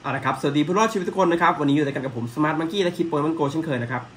เอาละครับสวัสดีผู้รอดชีวิตทุกคนนะครับวันนี้อยู่กันกับผมสมาร์ทมังกี้และคลิปโปเกมอนโกเช่นเคยนะครับ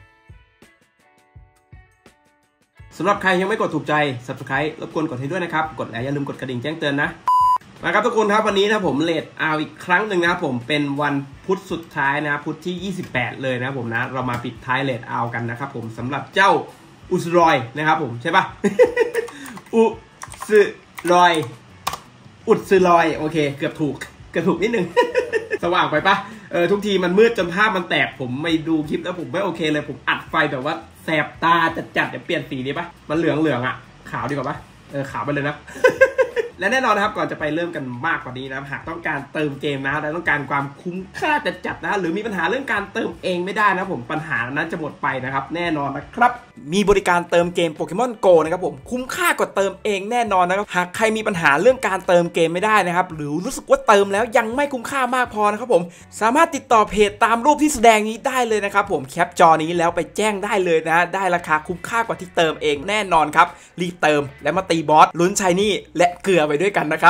สำหรับใครยังไม่กดถูกใจ Subscribe รบกวนกดให้ด้วยนะครับกดแล้วอย่าลืมกดกระดิ่งแจ้งเตือนนะมาครับทุกคนครับวันนี้นะผมเลดเอาอีกครั้งหนึ่งนะครับผมเป็นวันพุธสุดท้ายนะพุธที่28เลยนะผมนะเรามาปิดท้ายเลดเอากันนะครับผมสำหรับเจ้าอุสรอยนะครับผมใช่ปะ อุสรอยอุสรอยโอเคเกือบถูกนิดนึง สว่างไปปะทุกทีมันมืดจนภาพมันแตกผมไม่ดูคลิปแล้วผมไม่โอเคเลยผมอัดไฟแบบว่าแสบตาจัดๆเดี๋ยวเปลี่ยนสีดีปะมันเหลืองอ่ะขาวดีกว่าปะขาวไปเลยนะ และแน่นอนนะครับก่อนจะไปเริ่มกันมากกว่านี้นะหากต้องการเติมเกมนะและต้องการความคุ้มค่าจัดๆนะหรือมีปัญหาเรื่องการเติมเองไม่ได้นะผมปัญหานั้นจะหมดไปนะครับแน่นอนนะครับมีบริการเติมเกมโปเกมอนโกนะครับผมคุ้มค่ากว่าเติมเองแน่นอนนะครับหากใครมีปัญหาเรื่องการเติมเกมไม่ได้นะครับหรือรู้สึกว่าเติมแล้วยังไม่คุ้มค่ามากพอนะครับผมสามารถติดต่อเพจตามรูปที่แสดงนี้ได้เลยนะครับผมแคปจอนี้แล้วไปแจ้งได้เลยนะได้ราคาคุ้มค่ากว่าที่เติมเองแน่นอนครับรีบเติมและมาตีบอสลุ้นชายนี่และเกลือไปด้วยกันนะครับ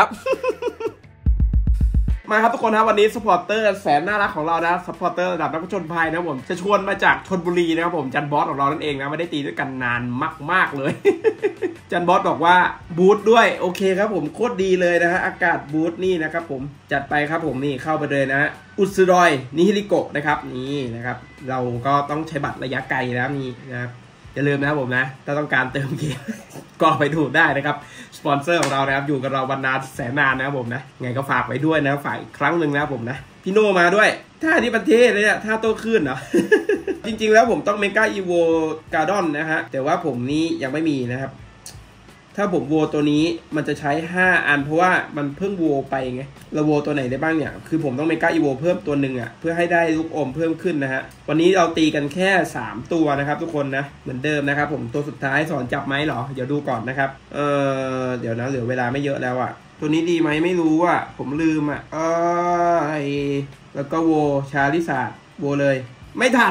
มาครับทุกคนนะวันนี้สปอร์เตอร์แสนน่ารักของเรานะสปอร์เตอร์ระดับนักผจญภัยนะผมจะชวนมาจากชลบุรีนะครับผมจันบอสของเรานั่นเองนะไม่ได้ตีด้วยกันนานมากๆเลย จันบอสบอกว่าบูทด้วยโอเคครับผมโคตรดีเลยนะฮะอากาศบูทนี่นะครับผมจัดไปครับผมนี่เข้าไปเลยนะอุสรอยนิฮิริโกะนะครับนี่นะครับเราก็ต้องใช้บัตรระยะไกลนะนี่นะครับอย่าลืมนะครับผมนะถ้าต้องการเติมเกม ก็ไปดูได้นะครับสปอนเซอร์ของเรานะครับอยู่กับเราวันนานแสนนานนะครับผมนะไงก็ฝากไว้ด้วยนะฝากอีกครั้งหนึ่งนะครับผมนะพี่โนมาด้วยท่าที่ประเทศเลยเนี่ยท่าโตขึ้นเหรอ จริงๆแล้วผมต้องเมกาอีโวการ์ดอนนะฮะแต่ว่าผมนี้ยังไม่มีนะครับถ้าผมโวตัวนี้มันจะใช้5อันเพราะว่ามันเพิ่งโวไปไงเราโวตัวไหนได้บ้างเนี่ยคือผมต้องเมกาอีโวเพิ่มตัวหนึ่งอ่ะเพื่อให้ได้ลูกอมเพิ่มขึ้นนะฮะวันนี้เราตีกันแค่3ตัวนะครับทุกคนนะเหมือนเดิมนะครับผมตัวสุดท้ายสอนจับไหมเหรอเดี๋ยวดูก่อนนะครับเดี๋ยวนะเหลือเวลาไม่เยอะแล้วอ่ะตัวนี้ดีไหมไม่รู้อ่ะผมลืมอ่ะแล้วก็โวชาลิซาโวเลยไม่ทัน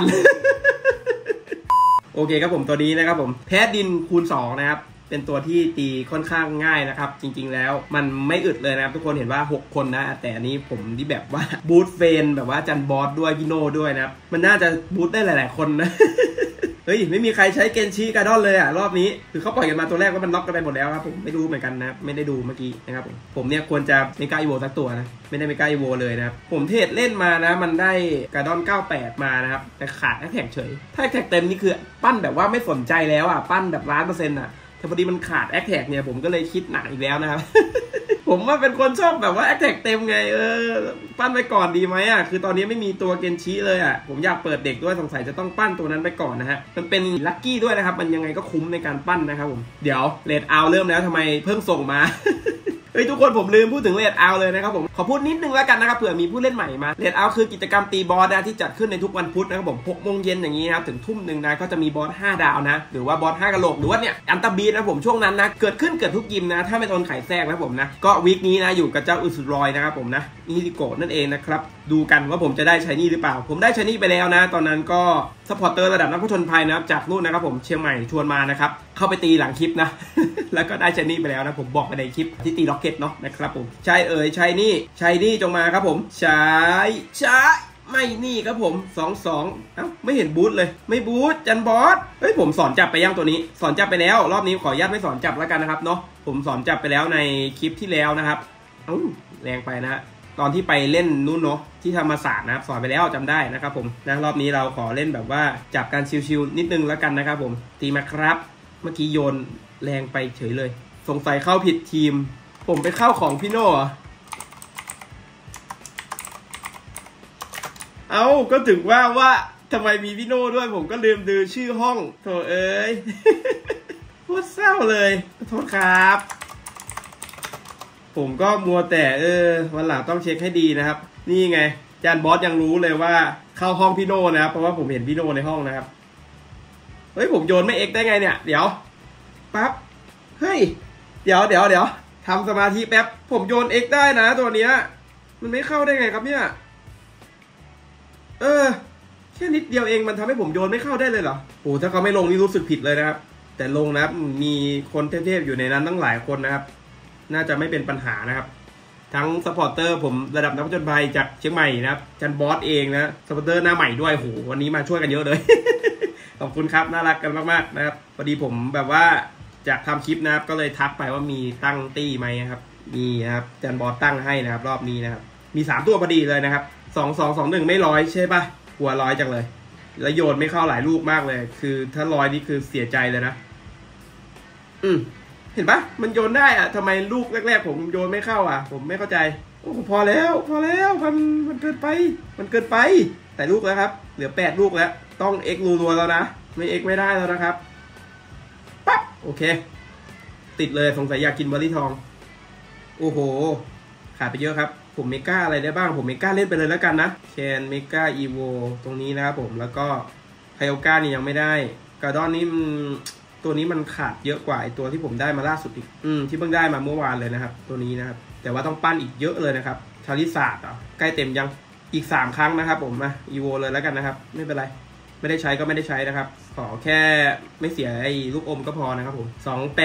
โอเคครับผมตัวนี้นะครับผมแพทดินคูณ2นะครับเป็นตัวที่ตีค่อนข้างง่ายนะครับจริงๆแล้วมันไม่อึดเลยนะครับทุกคนเห็นว่า6คนนะแต่อันนี้ผมที่แบบว่าบูทเฟนแบบว่าจันบอสด้วยพี่โน่ด้วยนะครับมันน่าจะบูทได้หลายๆคนนะ เฮ้ยไม่มีใครใช้เกนชิการ์ดอนเลยอ่ะรอบนี้คือเขาปล่อยกันมาตัวแรกว่ามันน็อกกันไปหมดแล้วครับผมไม่รู้เหมือนกันนะไม่ได้ดูเมื่อกี้นะครับผมเนี่ยควรจะเมกาอีโวสักตัวนะไม่ได้เมกาอีโวเลยนะครับผมเทรดเล่นมานะมันได้การ์ดอน98มานะครับแต่ขาดแอคแท็กเฉยถ้าแอคแท็กเต็มนี่คือปั้นแบบว่าไม่สนใจแล้วอ่ะปั้นแบบ1,000,000%อ่ะแต่พอดีมันขาดแอคแท็กเนี่ยผมก็เลยคิดหนักอีกแล้วนะครับ ผมว่าเป็นคนชอบแบบว่าแอคแท็กเต็มไงปั้นไปก่อนดีไหมอ่ะคือตอนนี้ไม่มีตัวเกนชิเลยอ่ะผมอยากเปิดเด็กด้วยสงสัยจะต้องปั้นตัวนั้นไปก่อนนะฮะมันเป็นลัคกี้ด้วยนะครับมันยังไงก็คุ้มในการปั้นนะครับผมเดี๋ยวเลดเอาเริ่มแล้วทำไมเพิ่งส่งมา เฮ้ยทุกคนผมลืมพูดถึงเลดเอาเลยนะครับผมขอพูดนิดนึงแล้วกันนะครับเผื่อมีผู้เล่นใหม่มาเลดเอาคือกิจกรรมตีบอสนะที่จัดขึ้นในทุกวันพุธนะครับผม6 โมงเย็นอย่างนี้นะครับถึงทุ่มหนึ่งนะก็จะมีบอส5ดาวนะหรือว่าบอส5กะโหลกหรือว่าเนี่ยอันตาบีนะผมช่วงนั้นนะเกิดขึ้นเกิดทุกยิมนะถ้าไม่โดนไข่แทรกนะผมนะก็วีคนี้นะอยู่กับเจ้าอุสรอยนะครับผมนะนิฮิริโกะนั่นเองนะครับดูกันว่าผมจะได้ชายนี่หรือเปล่าผมได้ชายนี่ไปแล้วนะตอนนั้นก็สปอร์เตอร์ระดับนักผจญภัยนะครับจากนู่นนะครับผมเชียงใหม่ชวนมานะครับเข้าไปตีหลังคลิปนะ แล้วก็ได้ชายนี่ไปแล้วนะผมบอกไปในคลิปที่ตีล็อกเก็ตเนาะนะครับผมใช่ชายนี่จงมาครับผมใช่ไม่นี่ครับผม22ไม่เห็นบูทเลยไม่บูทจันบอสเฮ้ยผมสอนจับไปยังตัวนี้สอนจับไปแล้วรอบนี้ขออนุญาตไม่สอนจับแล้วกันนะครับเนาะผมสอนจับไปแล้วในคลิปที่แล้วนะครับแรงไปนะฮะตอนที่ไปเล่นนู่นเนาะที่ธรรมศาสตร์นะครับสอนไปแล้วจำได้นะครับผมนะรอบนี้เราขอเล่นแบบว่าจับการชิวๆนิดนึงแล้วกันนะครับผมตีมาครับเมื่อกี้โยนแรงไปเฉยเลยสงสัยเข้าผิดทีมผมไปเข้าของพี่โน่ก็ถึงว่าทำไมมีพี่โน่ด้วยผมก็ลืมดูชื่อห้องโถเอ้ย พูดเศร้าเลยขอโทษครับผมก็มัวแต่วันหลังต้องเช็คให้ดีนะครับนี่ไงจานบอสยังรู้เลยว่าเข้าห้องพี่โน่นะครับเพราะว่าผมเห็นพี่โน่ในห้องนะครับเฮ้ยผมโยนไม่เอ็กได้ไงเนี่ยเดี๋ยวปั๊บเฮ้ยเดี๋ยวทำสมาธิแป๊บผมโยนเอ็กได้นะตัวเนี้ยมันไม่เข้าได้ไงครับเนี่ยแค่นิดเดียวเองมันทำให้ผมโยนไม่เข้าได้เลยเหรอโอ้ถ้าเขาไม่ลงนี่รู้สึกผิดเลยนะครับแต่ลงนะครับมีคนเทพๆอยู่ในนั้นตั้งหลายคนนะครับน่าจะไม่เป็นปัญหานะครับทั้งสปอร์เตอร์ผมระดับนักผจญภัยจากเชียงใหม่นะครับจันบอสเองนะสปอร์เตอร์หน้าใหม่ด้วยโหวันนี้มาช่วยกันเยอะเลย ขอบคุณครับน่ารักกันมากๆนะครับพอดีผมแบบว่าจากทำคลิปนะครับก็เลยทักไปว่ามีตั้งตี้ไหมครับมีนะครับจันบอสตั้งให้นะครับรอบนี้นะครับมี3ตัวพอดีเลยนะครับ2-2-2-1ไม่100ใช่ปะหัว100จังเลยแล้วโยนไม่เข้าหลายลูกมากเลยคือถ้า100นี่คือเสียใจเลยนะเห็นปะมันโยนได้อะทำไมลูกแรกๆผมโยนไม่เข้าอ่ะผมไม่เข้าใจโอ้พอแล้วมันเกินไปแต่ลูกแล้วครับเหลือ8ลูกแล้วต้องเอ็กรัวๆแล้วนะไม่เอ็กไม่ได้แล้วนะครับปั๊บโอเคติดเลยสงสัยอยากกินเบอร์รี่ทองโอ้โหขาดไปเยอะครับผมเมกาอะไรได้บ้างผมเมกาเล่นไปเลยแล้วกันนะแคนเมกาอีโวตรงนี้นะครับผมแล้วก็ไคโอก้านี่ยังไม่ได้กาดอนนี่ตัวนี้มันขาดเยอะกว่าไอตัวที่ผมได้มาล่าสุดอีกที่เพิ่งได้มาเมื่อวานเลยนะครับตัวนี้นะครับแต่ว่าต้องปั้นอีกเยอะเลยนะครับชาลิซาร์ดใกล้เต็มยังอีก3ครั้งนะครับผมมาอีโวเลยแล้วกันนะครับไม่เป็นไรไม่ได้ใช้ก็ไม่ได้ใช้นะครับขอแค่ไม่เสียไอ้ลูกอมก็พอนะครับผม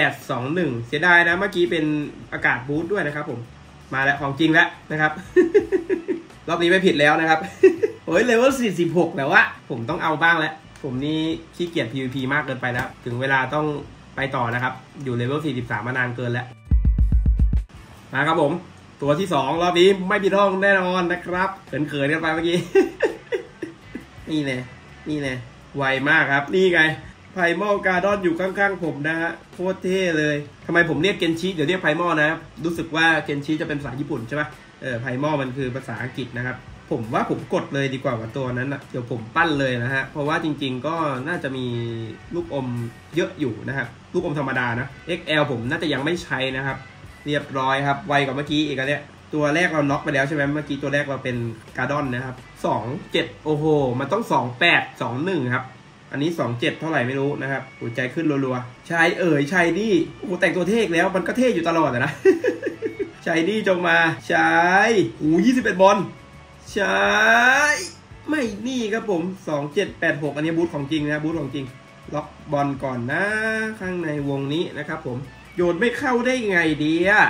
2821เสียดายนะเมื่อกี้เป็นอากาศบูสต์ด้วยนะครับผมมาแล้วของจริงแล้วนะครับ รอบนี้ไม่ผิดแล้วนะครับโอ้ยเลเวล46แล้ววะผมต้องเอาบ้างแล้วผมนี่ขี้เกียจ PVP มากเกินไปแล้วถึงเวลาต้องไปต่อนะครับอยู่เลเวล43มานานเกินแล้วมาครับผมตัวที่2รอบนี้ไม่ผิดห้องแน่นอนนะครับเขินๆกันไปเมื่อกี้ นี่แน่ไวมากครับนี่ไงไพมอลการ์ดอนอยู่ข้างๆผมนะฮะโคตรเท่เลยทำไมผมเรียกเกนชิเดี๋ยวเรียกไพมอลนะรู้สึกว่าเกนชิจะเป็นภาษาญี่ปุ่นใช่ปะไพมอลมันคือภาษาอังกฤษนะครับผมว่าผมกดเลยดีกว่าตัวนั้นนะเดี๋ยวผมปั้นเลยนะฮะเพราะว่าจริงๆก็น่าจะมีลูกอมเยอะอยู่นะครับลูกอมธรรมดานะ XL ผมน่าจะยังไม่ใช้นะครับเรียบร้อยครับไวกว่าเมื่อกี้อีกแล้วเนี่ยตัวแรกเราน็อกไปแล้วใช่ไหมเมื่อกี้ตัวแรกเราเป็นการ์ดอนนะครับ27โอ้โหมันต้อง2821ครับอันนี้27เท่าไหร่ไม่รู้นะครับหัวใจขึ้นรัวๆชายนี่โอ้โหแต่งตัวเท่แล้วมันก็เท่อยู่ตลอดนะ ชายนี่จงมาชายโอ้21บอลชายไม่นี่ครับผม2786อันนี้บูทของจริงนะบูทของจริงล็อกบอลก่อนนะข้างในวงนี้นะครับผมโยนไม่เข้าได้ไงดีอะ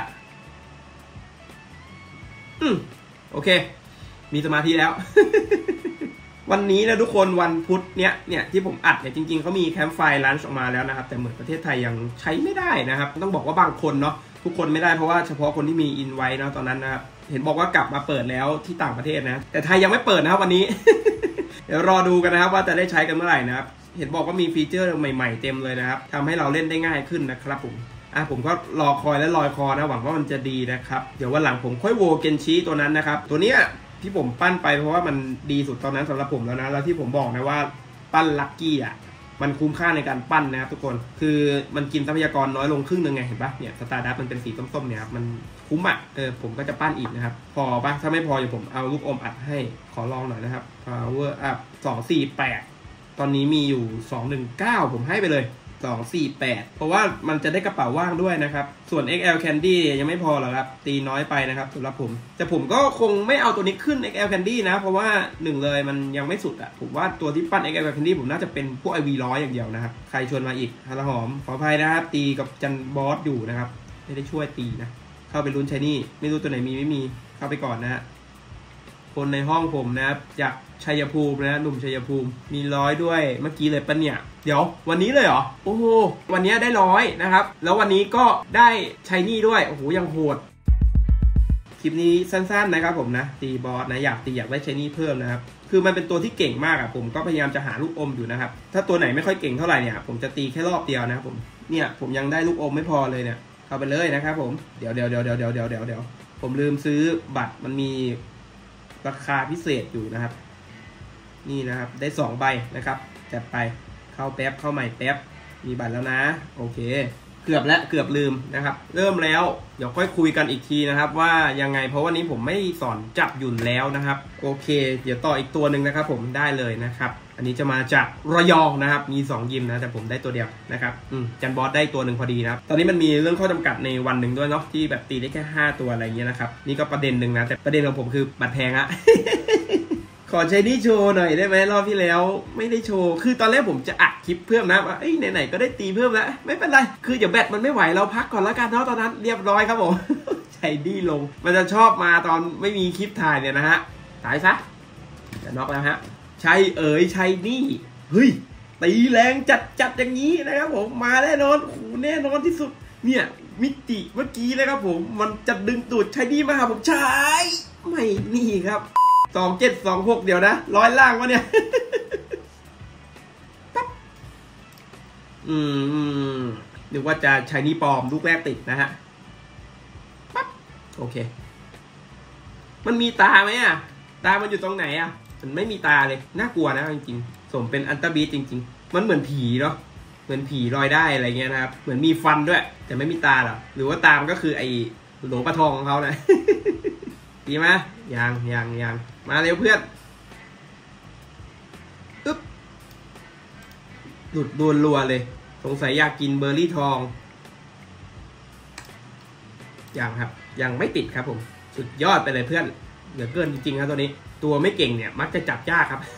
โอเคมีสมาธิแล้ว วันนี้นะทุกคนวันพุธเนี่ยที่ผมอัดเนี่ยจริงๆเขามีแคมป์ไฟลันช์ออกมาแล้วนะครับแต่เหมือนประเทศไทยยังใช้ไม่ได้นะครับต้องบอกว่าบางคนเนาะทุกคนไม่ได้เพราะว่าเฉพาะคนที่มีอินไว้นะตอนนั้นนะครับเห็นบอกว่ากลับมาเปิดแล้วที่ต่างประเทศนะแต่ไทยยังไม่เปิดนะครับวันนี้ เดี๋ยวรอดูกันนะครับว่าจะได้ใช้กันเมื่อไหร่นะครับเห็นบอกว่ามีฟีเจอร์ใหม่ๆเต็มเลยนะครับทำให้เราเล่นได้ง่ายขึ้นนะครับผมก็รอคอยและลอยคอนะหวังว่ามันจะดีนะครับเดี๋ยววันหลังผมค่อยโวเกนชิตัวนั้นนะครับตัวเนี้ยที่ผมปั้นไปเพราะว่ามันดีสุดตอนนั้นสำหรับผมแล้วนะแล้วที่ผมบอกนะว่าปั้นลัคกี้อ่ะมันคุ้มค่าในการปั้นนะครับทุกคนคือมันกินทรัพยากรน้อยลงครึ่งนึงไงเห็นปะเนี่ยสตาร์ดับมันเป็นสีส้มๆเนี่ยครับมันคุ้มอ่ะผมก็จะปั้นอีกนะครับพอปะถ้าไม่พอเดี๋ยวผมเอาลูกอมอัดให้ขอลองหน่อยนะครับ power up 248ตอนนี้มีอยู่219ผมให้ไปเลย248เพราะว่ามันจะได้กระเป๋าว่างด้วยนะครับส่วน XL Candy ยังไม่พอหรอกครับตีน้อยไปนะครับสำหรับผมแต่ผมก็คงไม่เอาตัวนี้ขึ้น XL Candy นะเพราะว่า1เลยมันยังไม่สุดอะผมว่าตัวที่ปั้น XL Candy ผมน่าจะเป็นพวก IV100 อย่างเดียวนะครับใครชวนมาอีกฮาละหอมขออภัยนะครับตีกับจันบอสอยู่นะครับไม่ได้ช่วยตีนะเข้าไปลุ้นใช้นี่ไม่รู้ตัวไหนมีไม่มีเข้าไปก่อนนะฮะคนในห้องผมนะครับจากชัยภูมินะหนุ่มชัยภูมิมี100ด้วยเมื่อกี้เลยปะเนี่ยเดี๋ยววันนี้เลยเหรอโอ้โหวันนี้ได้100นะครับแล้ววันนี้ก็ได้ชัยนี่ด้วยโอ้โหยังโหดคลิปนี้สั้นๆนะครับผมนะตีบอสนะอยากได้ชัยนี่เพิ่มนะครับคือมันเป็นตัวที่เก่งมากผมก็พยายามจะหาลูกอมอยู่นะครับถ้าตัวไหนไม่ค่อยเก่งเท่าไหร่เนี่ยผมจะตีแค่รอบเดียวนะครับผมยังได้ลูกอมไม่พอเลยเนี่ยเข้าไปเลยนะครับผมเดี๋ยวผมลืมซื้อบัตรมันมีราคาพิเศษอยู่นะครับนี่นะครับได้2ใบนะครับจัดไปเข้าแป๊บเข้าใหม่แป๊บมีบัตรแล้วนะโอเคเกือบลืมนะครับเริ่มแล้วเดี๋ยวค่อยคุยกันอีกทีนะครับว่ายังไงเพราะวันนี้ผมไม่สอนจับหยุ่นแล้วนะครับโอเคเดี๋ยวต่ออีกตัวหนึ่งนะครับผมได้เลยนะครับอันนี้จะมาจากระยองนะครับมี2ยิมนะแต่ผมได้ตัวเดียวนะครับจันบอสได้ตัวหนึ่งพอดีนะครับตอนนี้มันมีเรื่องข้อจำกัดในวันหนึ่งด้วยเนาะที่แบบตีได้แค่5ตัวอะไรเงี้ยนะครับนี่ก็ประเด็นหนึ่งนะแต่ประเด็นของผมคือบัตรแพงอะ ขอใช้นี่โชว์หน่อยได้ไหมรอบที่แล้วไม่ได้โชว์คือตอนแรกผมจะอัดคลิปเพิ่มนะว่าไหนๆก็ได้ตีเพิ่มแล้วไม่เป็นไรคือเดี๋ยวแบตมันไม่ไหวเราพักก่อนแล้วกันเนาะตอนนั้นเรียบร้อยครับผม ใช้นี่ลงมันจะชอบมาตอนไม่มีคลิปถ่ายเนี่ยนะฮะตายซะจะน็อกแล้วฮะชัยนี่เฮ้ยตีแรงจัดอย่างนี้นะครับผมมาแน่นอนโอ้โหแน่นอนที่สุดเนี่ยมิติเมื่อกี้นะครับผมมันจะดึงตูดชัยนี่มาหาผมใช่ไม่นี่ครับ2726เดี๋ยวนะ100ล่างวะเนี่ยนึกว่าจะชัยนี่ปลอมลูกแรกติดนะฮะปั๊บโอเคมันมีตาไหมอ่ะตามันอยู่ตรงไหนอ่ะมันไม่มีตาเลยน่ากลัวนะจริงๆสมเป็นอันตราบีทจริงๆมันเหมือนผีเนาะเหมือนผีลอยได้อะไรเงี้ยนะครับเหมือนมีฟันด้วยแต่ไม่มีตาหรอหรือว่าตามก็คือไอ้โหลปลาทองของเขานะดีไหมยังมาเร็วเพื่อนอึ๊บหลุดดวนรัวเลยสงสัยอยากกินเบอร์รี่ทองยังครับยังไม่ติดครับผมสุดยอดไปเลยเพื่อนเหลือเกินจริงๆครับตัวนี้ตัวไม่เก่งเนี่ยมักจะจับยากครับ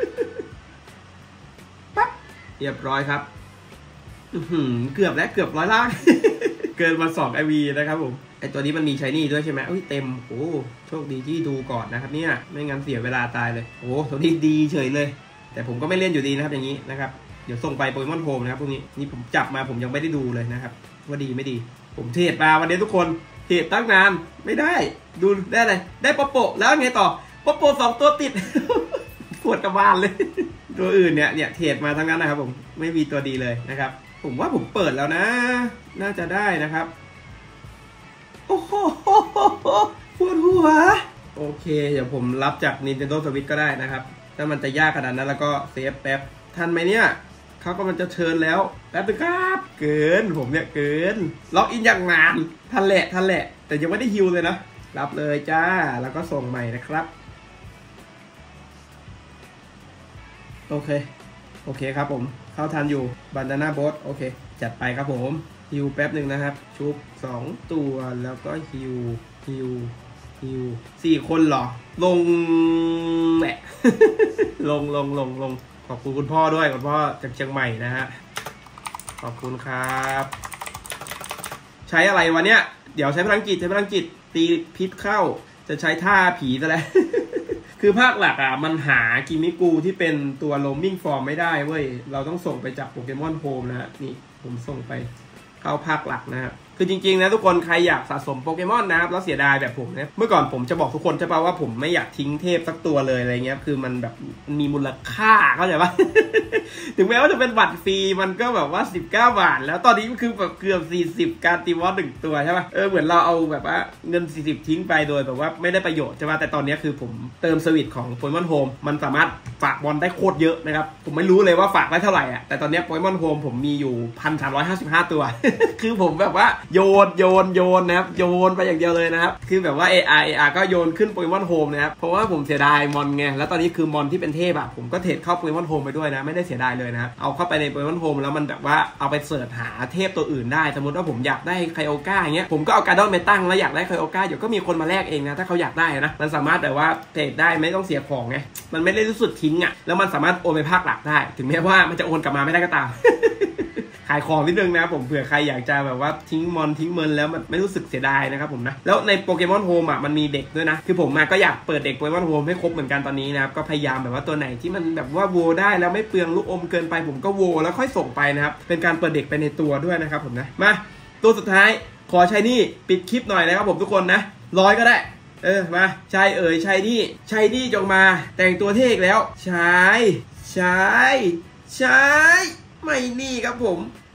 ปั๊บเรียบร้อยครับเกือบแล้วเกือบ100ล่าง เกินมา2 IV นะครับผมไอตัวนี้มันมีชัยนี่ด้วยใช่ไหมเต็มโอ้โชคดีที่ดูก่อนนะครับเนี่ยไม่งั้นเสียเวลาตายเลยโอ้ตัวนี้ดีเฉยเลยแต่ผมก็ไม่เล่นอยู่ดีนะครับอย่างนี้นะครับเดี๋ยวส่งไปโปเกมอนโฮมนะครับพวกนี้นี่ผมจับมาผมยังไม่ได้ดูเลยนะครับว่าดีไม่ดีผมเทรดมาวันนี้ทุกคนเทรดตั้งนานไม่ได้ดูได้เลยได้ปโปแล้วไงต่อปโป2ตัวติด ปวดกระบาลเลยตัวอื่นเนี่ยเทรดมาทั้งนั้นนะครับผมไม่มีตัวดีเลยนะครับผมว่าผมเปิดแล้วนะน่าจะได้นะครับโอ้โหปวดหัวโอเคเดี๋ยวผมรับจาก Nintendo Switch ก็ได้นะครับถ้ามันจะยากขนาดนั้นแล้วก็เซฟแป๊บทันไหมเนี่ยเขาก็มันจะเชิญแล้วแป๊บนึงครับเกินผมเนี่ยเกินล็อกอินอย่างนานทันแหละแต่ยังไม่ได้ฮิวเลยนะรับเลยจ้าแล้วก็ส่งใหม่นะครับโอเคครับผมเข้าทันอยู่บันดาน่าโบ๊ทโอเคจัดไปครับผมฮิวแป๊บหนึ่งนะครับชุบ2ตัวแล้วก็ฮิว4คนเหรอลงแหละ ลงขอบคุณคุณพ่อด้วยคุณพ่อจากเชียงใหม่นะฮะขอบคุณครับใช้อะไรวะเนี่ยเดี๋ยวใช้พลังจิตตีพิษเข้าจะใช้ท่าผีซะแล้ว คือภาคหลักอ่ะมันหากิมิกูที่เป็นตัวโรมมิ่งฟอร์มไม่ได้เว้ยเราต้องส่งไปจากโปเกมอนโฮมนะฮะนี่ผมส่งไปเข้าภาคหลักนะฮะคือจริงๆนะทุกคนใครอยากสะสมโปเกมอนนะครับแล้วเสียดายแบบผมนะเมื่อก่อนผมจะบอกทุกคนใช่ป่ะว่าผมไม่อยากทิ้งเทพสักตัวเลยอะไรเงี้ยคือมันแบบมีมูลค่าเข้าใจป่ะ ถึงแม้ว่าจะเป็นบัตรฟรีมันก็แบบว่า19 บาทแล้วตอนนี้คือแบบเกือบ40การตีมอส1ตัวใช่ป่ะเหมือนเราเอาแบบว่าเงิน40ทิ้งไปโดยแบบว่าไม่ได้ประโยชน์ใช่ป่ะแต่ตอนนี้คือผมเติมสวิตของโปเกมอนโฮมมันสามารถฝากบอลได้โคตรเยอะนะครับผมไม่รู้เลยว่าฝากได้เท่าไหร่อ่ะแต่ตอนนี้โปเกมอนโฮมผมมีอยู่ 1,355 ตัว คือผมแบบว่าโยนนะครับโยนไปอย่างเดียวเลยนะครับคือแบบว่า AR ก็โยนขึ้นโปเกมอนโฮมนะครับเพราะว่าผมเสียดายมอนไงแล้วตอนนี้คือมอนที่เป็นเทพอะผมก็เทรดเข้าโปเกมอนโฮมไปด้วยนะไม่ได้เสียดายเลยนะเอาเข้าไปในโปเกมอนโฮมแล้วมันแบบว่าเอาไปเสิร์ชหาเทพตัวอื่นได้สมมติว่าผมอยากได้ไคโอก้าอย่างเงี้ยผมก็เอาการ์ดอนไปตั้งแล้วอยากได้ไคโอก้าเดี๋ยวก็มีคนมาแลกเองนะถ้าเขาอยากได้นะมันสามารถแบบว่าเทรดได้ไม่ต้องเสียของไงมันไม่ได้รู้สึกทิ้งอะแล้วมันสามารถโอนไปภาคหลักได้ถึงแม้ว่ามันจะโอนกลับมาไม่ได้ก็ตาม ขายของนิดนึงนะผมเผื่อใครอยากจะแบบว่าทิ้งมอนทิ้งเมินแล้วมันไม่รู้สึกเสียดายนะครับผมนะแล้วในโปเกมอนโฮมอ่ะมันมีเด็กด้วยนะคือผมก็อยากเปิดเด็กโปเกมอนโฮมให้ครบเหมือนกันตอนนี้นะครับก็พยายามแบบว่าตัวไหนที่มันแบบว่าโวได้แล้วไม่เปลืองลูกอมเกินไปผมก็โวแล้วค่อยส่งไปนะครับเป็นการเปิดเด็กไปในตัวด้วยนะครับผมนะมาตัวสุดท้ายขอชัยนี่ปิดคลิปหน่อยนะครับผมทุกคนนะ100ก็ได้มาชัยนี่จงมาแต่งตัวเท่อีกแล้วใช่ไม่นี่ครับผม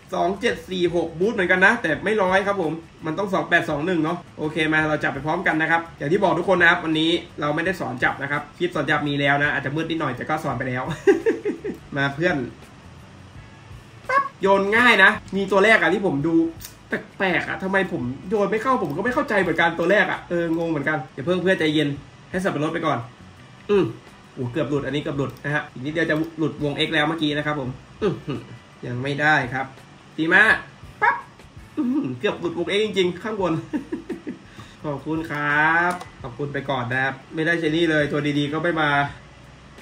2746บูทเหมือนกันนะแต่ไม่100ครับผมมันต้อง2821เนาะโอเคมาเราจับไปพร้อมกันนะครับอย่างที่บอกทุกคนนะครับวันนี้เราไม่ได้สอนจับนะครับคลิปสอนจับมีแล้วนะอาจจะมืดนิดหน่อยแต่ก็สอนไปแล้ว มาเพื่อนปั๊บโยนง่ายนะมีตัวแรกอะที่ผมดูแปลกๆอะทำไมผมโยนไม่เข้าผมก็ไม่เข้าใจเหมือนกันตัวแรกอะงงเหมือนกันอย่าเพิ่งเพื่อนใจเย็นให้สับปะรดไปก่อนเกือบหลุดอันนี้เกือบหลุดนะฮะอีกนิดเดียวจะหลุดวง X แล้วเมื่อกี้นะครับผมยังไม่ได้ครับตีมาปั๊บเกือบหลุดวง X จริงๆข้างบน ขอบคุณครับขอบคุณไปก่อนนะครับไม่ได้เชนี่เลยตัวดีๆก็ไม่มา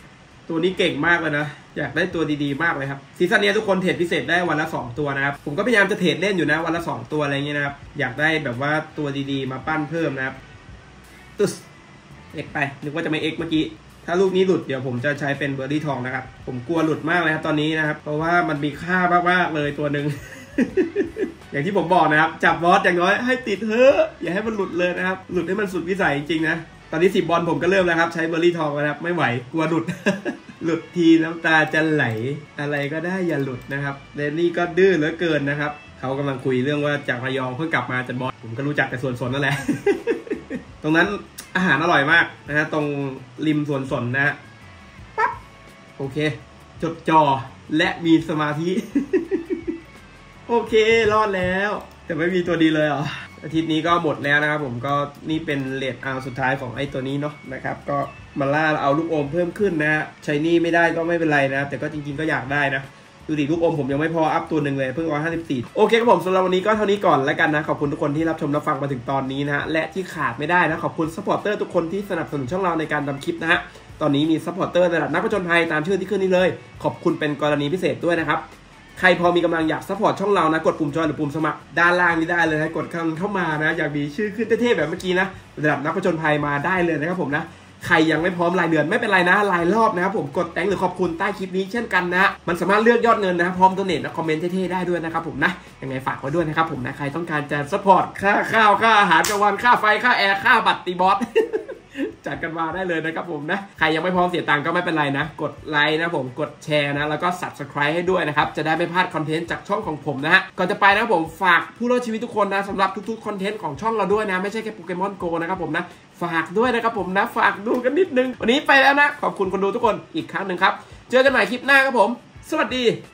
ตัวนี้เก่งมากเลยนะอยากได้ตัวดีๆมากเลยครับซีซั่นนี้ทุกคนเทรดพิเศษได้วันละ2ตัวนะครับผมก็พยายามจะเทรดเล่นอยู่นะวันละ2ตัวอะไรเงี้ยนะครับอยากได้แบบว่าตัวดีๆมาปั้นเพิ่มนะครับตึ๊สเอ็กไปนึกว่าจะไม่เอ็กเมื่อกี้ถ้าลูกนี้หลุดเดี๋ยวผมจะใช้เป็นเบอร์รี่ทองนะครับผมกลัวหลุดมากเลยครับตอนนี้นะครับเพราะว่ามันมีค่ามากๆเลยตัวหนึ่ง อย่างที่ผมบอกนะครับจับบอสอย่างน้อยให้ติดเถอะอย่าให้มันหลุดเลยนะครับหลุดให้มันสุดวิสัยจริงๆนะตอนนี้10 บอลผมก็เริ่มแล้วครับใช้เบอร์รี่ทองแล้วครับไม่ไหวกลัวหลุด หลุดทีน้ำตาจะไหลอะไรก็ได้อย่าหลุดนะครับเดนนี่ก็ดื้อเหลือเกินนะครับเขากำลังคุยเรื่องว่าจากระยองเพิ่งกลับมาจันบอสผมก็รู้จักแต่ส่วนสนนั่นแหละ ตรงนั้นอาหารอร่อยมากนะฮะตรงริมสวนสนนะฮะปั๊บโอเคจดจ่อและมีสมาธิ โอเครอดแล้วแต่ไม่มีตัวดีเลยเหรออาทิตย์นี้ก็หมดแล้วนะครับผมก็นี่เป็นเลทเอาสุดท้ายของไอ้ตัวนี้เนาะนะครับก็มาล่าเอาลูกอมเพิ่มขึ้นนะฮะใช้นี่ไม่ได้ก็ไม่เป็นไรนะแต่ก็จริงๆก็อยากได้นะดูดิลูกอมผมยังไม่พออัพตัวหนึ่งเลยเพิ่ง154โอเคครับผมสำหรับวันนี้ก็เท่านี้ก่อนแล้วกันนะขอบคุณทุกคนที่รับชมรับฟังมาถึงตอนนี้นะฮะและที่ขาดไม่ได้นะขอบคุณซัพพอร์ตเตอร์ทุกคนที่สนับสนุนช่องเราในการทำคลิปนะฮะตอนนี้มีซัพพอร์ตเตอร์ระดับนักผจญภัยตามชื่อที่ขึ้นนี้เลยขอบคุณเป็นกรณีพิเศษด้วยนะครับใครพอมีกำลังอยากซัพพอร์ตช่องเรานะกดปุ่มจอยหรือปุ่มสมัครด้านล่างนี้ได้เลยนะกดเข้ามานะอยากมีชื่อขึ้นเท่ๆแบบเมื่อกี้นะระดับนักผจญภัยมาได้เลยนะครับผมนะใครยังไม่พร้อมรายเดือนไม่เป็นไรนะรายรอบนะครับผมกดแตงหรือขอบคุณใต้คลิปนี้เช่นกันนะมันสามารถเลือกยอดเงินนะพร้อมโดเนทและคอมเมนต์เท่ๆได้ด้วยนะครับผมนะยังไงฝากไว้ด้วยนะครับผมนะใครต้องการจะซัพพอร์ตค่าข้าวค่าอาหารกลางวันค่าไฟค่าแอร์ค่าบัตรตีบอส จัดกันมาได้เลยนะครับผมนะใครยังไม่พร้อมเสียตังค์ก็ไม่เป็นไรนะกดไลค์นะผมกดแชร์นะแล้วก็ Subscribe ให้ด้วยนะครับจะได้ไม่พลาดคอนเทนต์จากช่องของผมนะฮะก่อนจะไปนะครับผมฝากผู้รอดชีวิตทุกคนนะสำหรับทุกๆคอนเทนต์ของช่องเราด้วยนะไม่ใช่แค่โปเกมอนโกนะครับผมนะฝากด้วยนะครับผมนะฝากดูกันนิดนึงวันนี้ไปแล้วนะขอบคุณคนดูทุกคนอีกครั้งหนึ่งครับเจอกันใหม่คลิปหน้าครับผมสวัสดี